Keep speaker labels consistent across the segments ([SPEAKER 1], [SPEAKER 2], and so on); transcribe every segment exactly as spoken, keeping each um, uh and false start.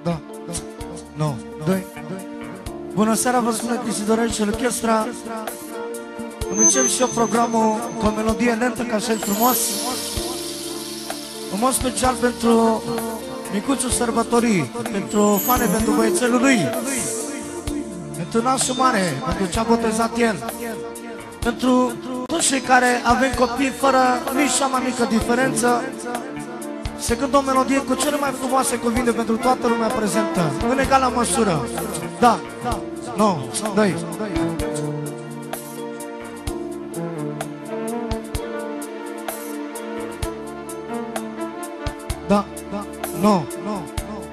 [SPEAKER 1] Da. Nu. Doi. Bună seara, vă spune Cristi Dorel și orchestra. Îmi încep și eu programul cu o melodie lentă, ca așa e frumos. Un mod special pentru micuțul sărbătorii, pentru fane, pentru băiețelul lui, pentru nașul mare, pentru ce-a botezat el, pentru toți cei care avem copii fără nici cea mai mică diferență. Se cântă o melodie cu cele mai frumoase cuvinte pentru toată lumea prezentă, în egală măsură. Da, nu, doi. Da, da, nu, nu.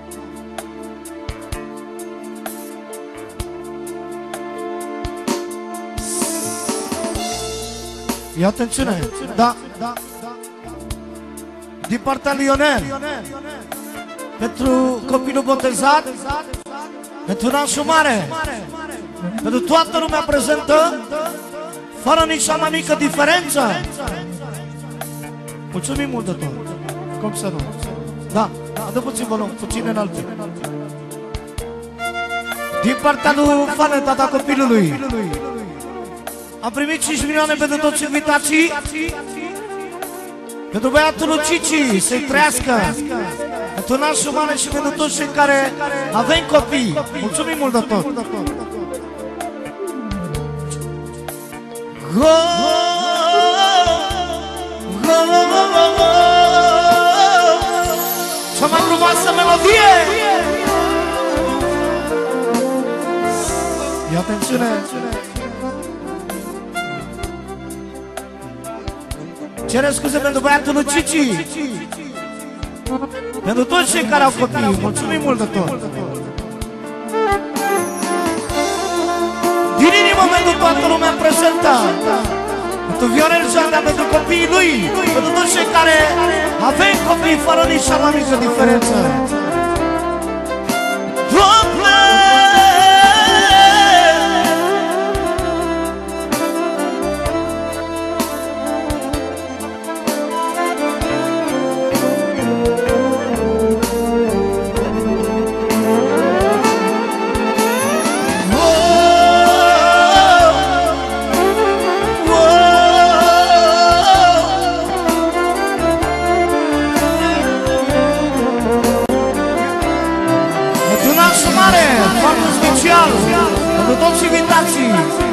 [SPEAKER 1] Ia atențiune, da, da. Din partea lui Ionel, pentru copilul botezat, pentru nașul mare, pentru toată lumea prezentă, fără nici cea mai mică diferență. Mulțumim mult de tot. Cum să nu? Da, adă puțin volum, puțin înalte. Din partea lui Fane, tata copilului, am primit cinci milioane pentru toți invitații. Pentru băiatul lui Cici, să-i trăiască. Pentru nașul mare și pentru toți cei care avem copii. Mulțumim mult de tot. Go, go, go, go, go. Cea mai frumoasă melodie. Ia atențiune. Cere scuze pentru băiatul lui Cici, pentru toți cei care au copii. Mulțumim mult de tot. Din inimă pentru toată lumea prezentă, pentru Viorel Jandea, pentru copiii lui, pentru toți cei care avem copii fără nici cea mai mică diferență. Doamne! Pentru toți invitații.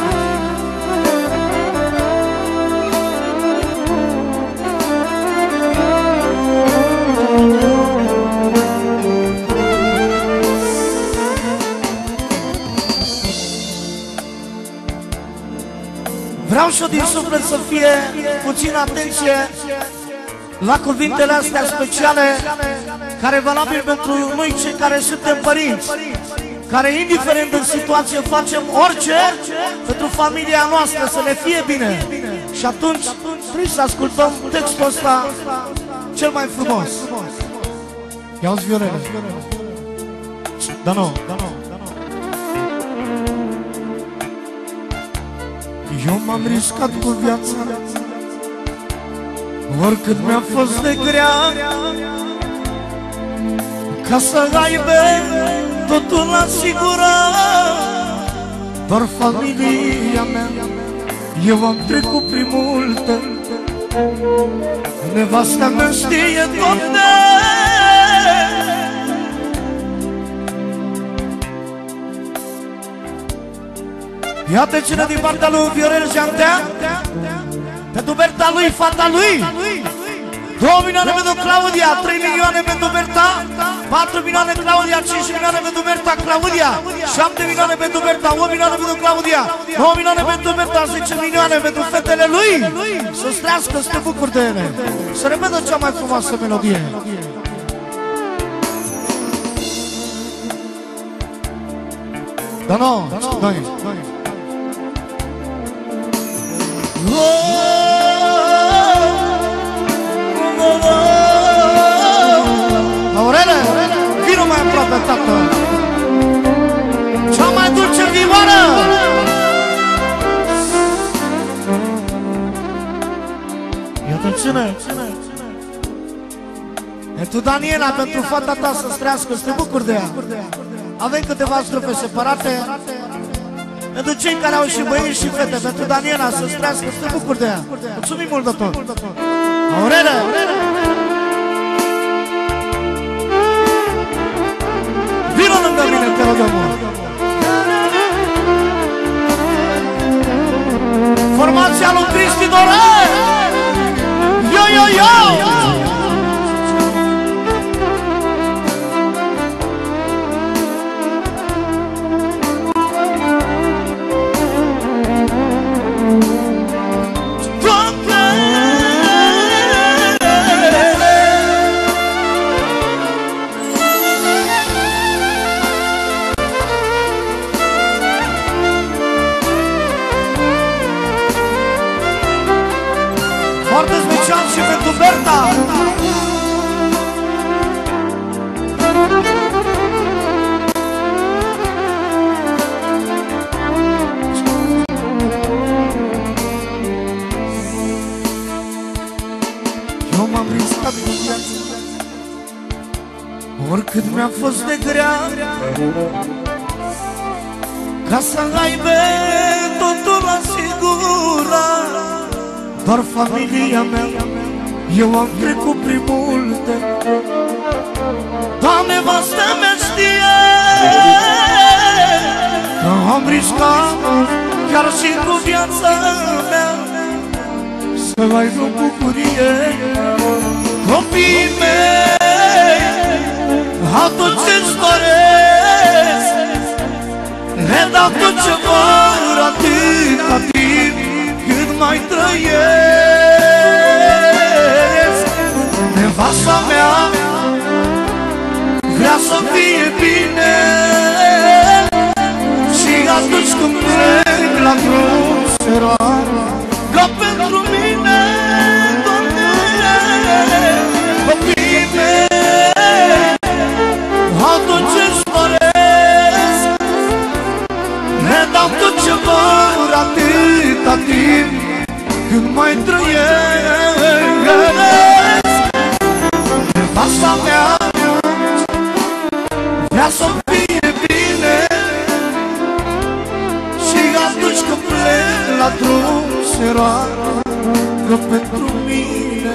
[SPEAKER 1] Vreau și-o din suflet să fie puțin atenție la cuvintele astea speciale, care e valabil pentru noi cei care suntem părinți, care, indiferent în situație, facem orice pentru familia noastră, să ne fie bine. Și atunci trebuie să ascultăm textul ăsta cel mai frumos. Ia-uzi, Viorel. Da, nu. Eu m-am riscat cu viața, oricât mi-a fost de grea, ca să aibă totul asigurat. Doar familia mea, eu am trecut prin multe, nevasta mea știe toate. Iată cine din partea lui Viorel Jandea, pentru Berta lui, fata lui. Două milioane pentru Claudia, trei milioane pentru Berta, patru milioane Claudia, cinci milioane pentru Berta, Claudia, șapte milioane pentru Berta, opt milioane pentru Claudia, nouă milioane pentru Berta, zece milioane pentru fetele lui. Să-ți trească, să te bucuri de ele. Să repetă cea mai frumoasă melodie. Da, nu, doi. Aurele, vino mai aproape, tată. Cea mai dulce vioară. Ia atențiune. Pentru Daniela, pentru fata ta să-ți trăiască, să te bucuri de ea. Avem câteva strofe separate. Pentru cei care au și băieți și fete, pentru Daniela, să-ți trăiască, să te bucuri de ea. Mulțumim mult de tot. Aurele! Vino lângă mine, te rog eu mult. Formația lui Cristi Dorel! Yo, yo, yo! Foarte special și pentru Berta. Eu m-am riscat cu viața, oricât mi-a fost de grea, ca să aibă totul asigurat. Doar familia mea, eu am trecut prin multe. Doar nevastă mea știe că am riscat chiar și cu viața mea să aibă bucurie. Copiii mei au tot ce-ți doresc, le dau tot ce vor atâta timp cât mai trăiesc. Nevasta mea vrea să fie bine și atunci când plec la drum se roagă ca pentru mine, Doamne. Copiii mei au tot ce-și doresc, le dau tot ce vor atâta timp când mai trăiesc. Nevasta mea vrea să fie bine și atunci când plec la drum se roagă pentru mine.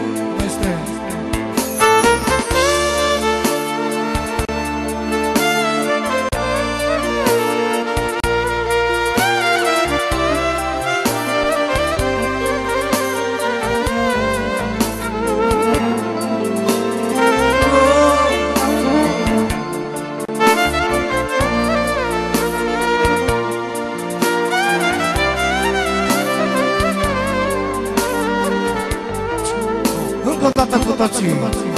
[SPEAKER 1] Încă o dată cu toții.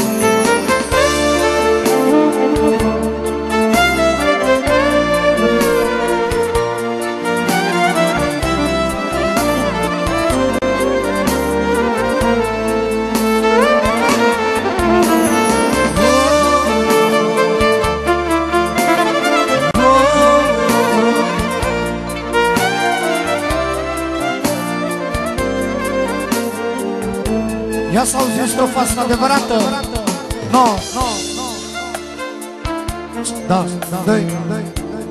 [SPEAKER 1] Ia să auzi strofa asta adevărată. No, no, no. Da, da, dă-i, dă-i.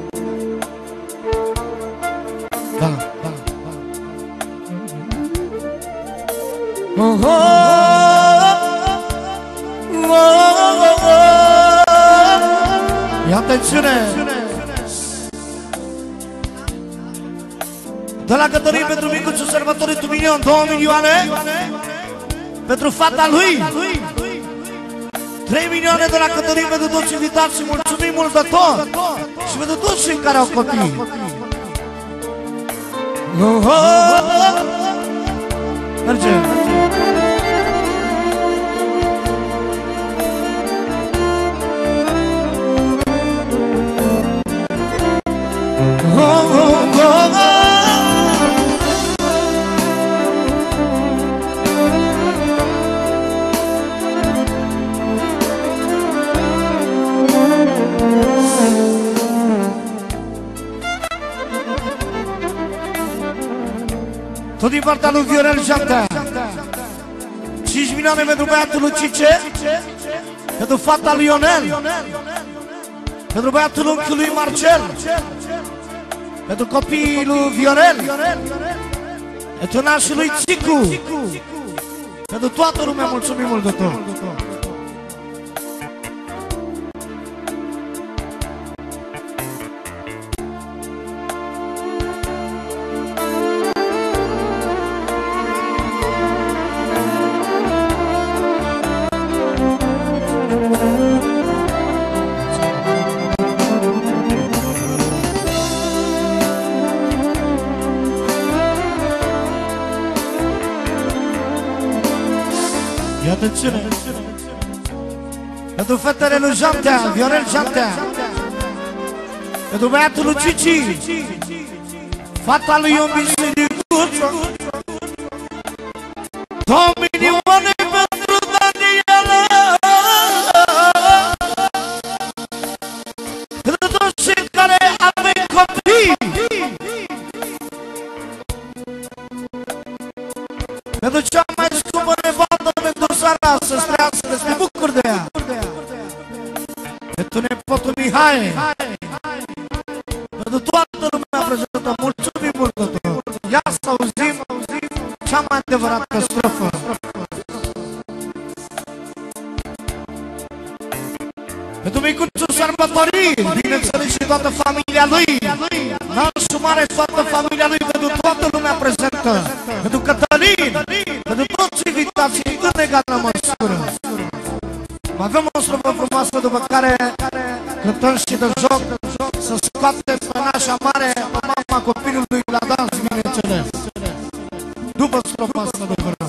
[SPEAKER 1] Da, da, da. Oh, oh, oh, oh, oh. Ia atențiune. De la Cătălin pentru micuțul sărbătorit un milion, două milioane. Pentru fata lui trei milioane de la Cătălin pentru toți invitați și mulțumim mult de tot. Și pentru toți cei care au copii. Oh, oh, oh. Merge. Oh, oh, oh, oh. Tot din partea lui Viorel Jantea, cinci milioane pentru băiatul lui Cice pentru fata lui Ionel, pentru băiatul unchiului Marcel, pentru copiii lui Viorel, pentru nașul lui Țicu, pentru toată lumea, mulțumim mult de tot. Iată cine, pentru fetele lui Jantea, Viorel Jantea, pentru băiatul lui Cici, fata lui Ion Bisericuță, două milioane pentru Daniela, pentru toți cei care avem copii, pentru cea mai scumpă nevastă pentru Sara, să-ți trăiască, să te bucuri de ea. Pentru nepotul Mihai, pentru toată lumea prezentă, mulțumim mult de tot. Ia să auzim cea mai adevărată strofă. Pentru micuțul sărbătorii, bineînțeles și toată familia lui, nașul mare, toată familia lui, pentru toată lumea prezentă, pentru Cătălin, pentru toți invitații în egală măsură. Mai avem o strofă frumoasă, după care cântăm și de joc, să scoatem pe nașa mare, mama copilului la dans, bineînțeles. După strofa asta, adevărat.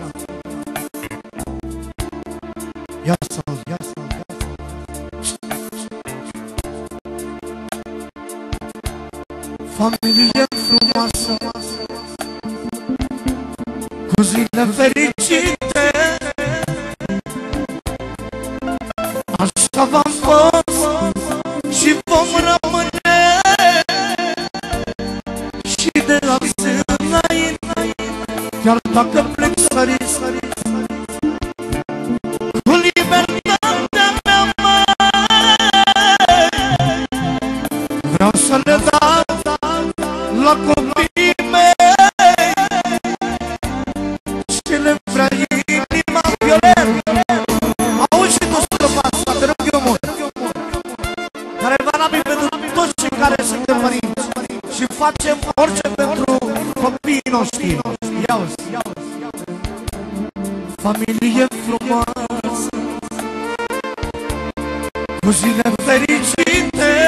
[SPEAKER 1] Ia să auzi, ia să auzi. Familie frumoasă, cu zile fericite, așa v-am fost și vom rămâne, și de azi înainte, chiar dacă plec sări, sări, cu libertatea mea mare, vreau să le dau la copiii mei, și le vrea inima. Violel, auzi și tu strofa asta, te rog eu mult, care e valabil pentru toți cei care suntem părinți și facem orice pentru copiii noștri. Ia-uzi, familie frumoasă, cu zile fericite,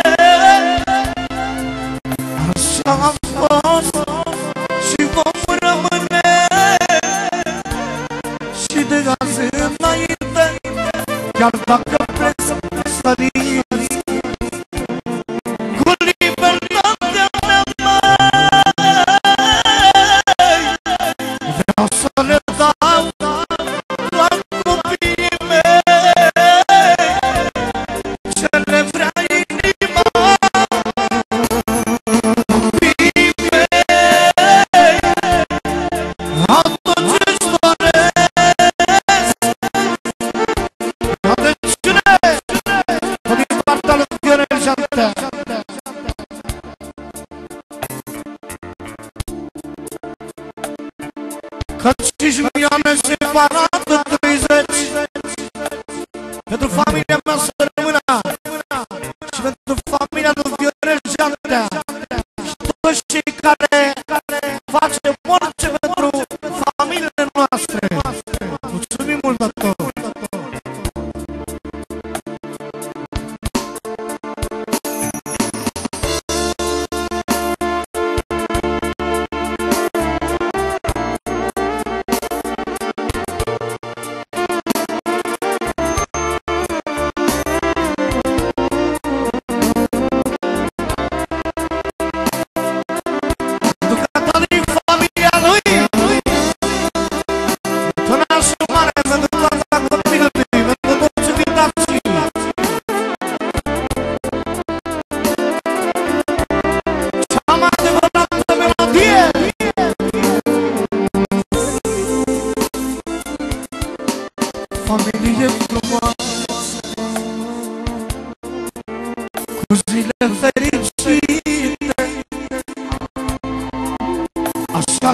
[SPEAKER 1] așa am fost și vom rămâne, și de azi înainte, chiar dacă plec sări, cu libertatea mea mare, vreau să le dau la copiii mei, ce le vrea inima. Copiii mei, au tot ce-ți doresc. Atențiune, din partea lui Viorel Jantea. Că cinci milioane separat în treizeci, pentru familia mea să rămână, și pentru familia lui Viorel Jantea, și toți cei care facem orice pentru familiile noastre. Mulțumim mult de tot. Familie frumoasă,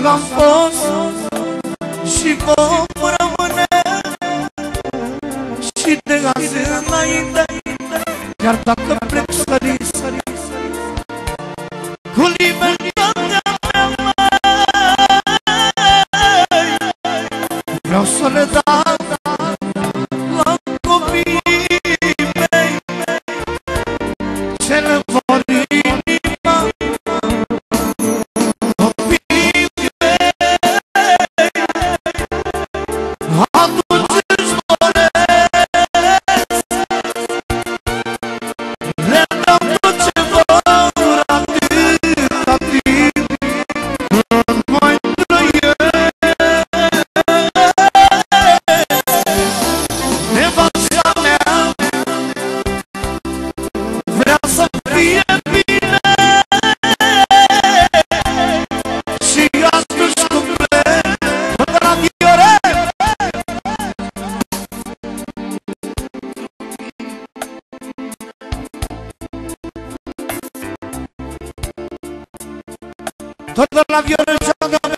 [SPEAKER 1] am fost și vom rămâne și de azi înainte, chiar dacă plec sări, sări, cu libertatea mea, măi, vreau să le dau la copiii mei ce le vor inima. Copiii mei atunci își doresc, le dau tot ce vor atâta timp cât mai trăiesc. Nevasta mea vrea să fie bine și atunci cumple până la Viore. Tot de la Viore,